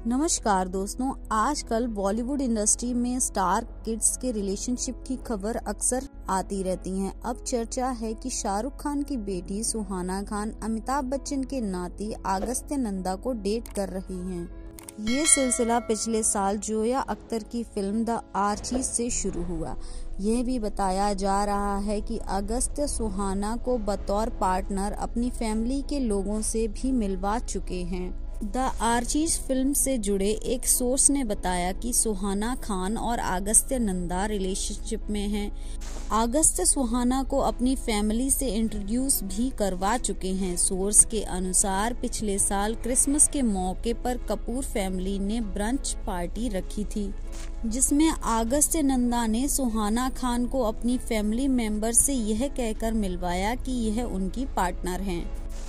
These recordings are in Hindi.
नमस्कार दोस्तों, आजकल बॉलीवुड इंडस्ट्री में स्टार किड्स के रिलेशनशिप की खबर अक्सर आती रहती हैं। अब चर्चा है कि शाहरुख खान की बेटी सुहाना खान अमिताभ बच्चन के नाती अगस्त्य नंदा को डेट कर रही हैं। ये सिलसिला पिछले साल जोया अख्तर की फिल्म द आर्चीज से शुरू हुआ। यह भी बताया जा रहा है कि अगस्त्य सुहाना को बतौर पार्टनर अपनी फैमिली के लोगों से भी मिलवा चुके हैं। द आर्चीज फिल्म से जुड़े एक सोर्स ने बताया कि सुहाना खान और अगस्त्य नंदा रिलेशनशिप में हैं। अगस्त्य सुहाना को अपनी फैमिली से इंट्रोड्यूस भी करवा चुके हैं। सोर्स के अनुसार पिछले साल क्रिसमस के मौके पर कपूर फैमिली ने ब्रंच पार्टी रखी थी, जिसमें अगस्त्य नंदा ने सुहाना खान को अपनी फैमिली मेंबर से यह कहकर मिलवाया कि यह उनकी पार्टनर हैं।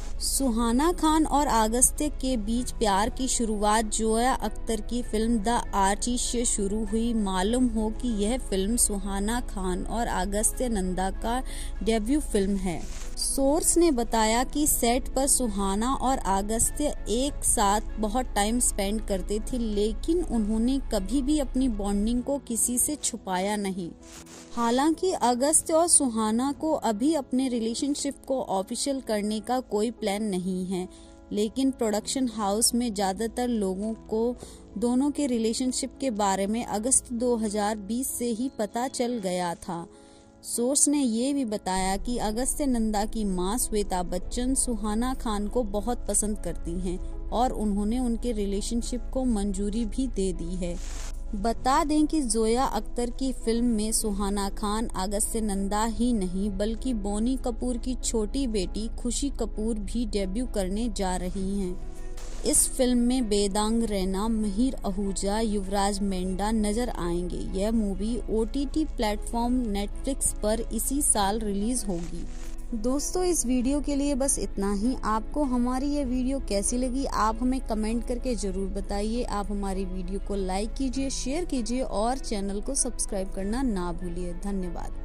सुहाना खान और अगस्त्य के बीच प्यार की शुरुआत जोया अख्तर की फिल्म द आर्चीज से शुरू हुई। मालूम हो कि यह फिल्म सुहाना खान और अगस्त्य नंदा का डेब्यू फिल्म है। सोर्स ने बताया कि सेट पर सुहाना और अगस्त्य एक साथ बहुत टाइम स्पेंड करते थे, लेकिन उन्होंने कभी भी अपनी बॉन्डिंग को किसी से छुपाया नहीं। हालांकि अगस्त्य और सुहाना को अभी अपने रिलेशनशिप को ऑफिशियल करने का कोई प्लान नहीं है, लेकिन प्रोडक्शन हाउस में ज्यादातर लोगों को दोनों के रिलेशनशिप के बारे में अगस्त 2020 से ही पता चल गया था। सोर्स ने ये भी बताया कि अगस्त्य नंदा की मां श्वेता बच्चन सुहाना खान को बहुत पसंद करती हैं और उन्होंने उनके रिलेशनशिप को मंजूरी भी दे दी है। बता दें कि जोया अख्तर की फिल्म में सुहाना खान अगस्त्य नंदा ही नहीं बल्कि बोनी कपूर की छोटी बेटी खुशी कपूर भी डेब्यू करने जा रही हैं। इस फिल्म में बेदांग रैना, महिर आहूजा, युवराज मेंढा नजर आएंगे। यह मूवी OTT प्लेटफॉर्म नेटफ्लिक्स पर इसी साल रिलीज होगी। दोस्तों, इस वीडियो के लिए बस इतना ही। आपको हमारी ये वीडियो कैसी लगी आप हमें कमेंट करके जरूर बताइए। आप हमारी वीडियो को लाइक कीजिए, शेयर कीजिए और चैनल को सब्सक्राइब करना ना भूलिए। धन्यवाद।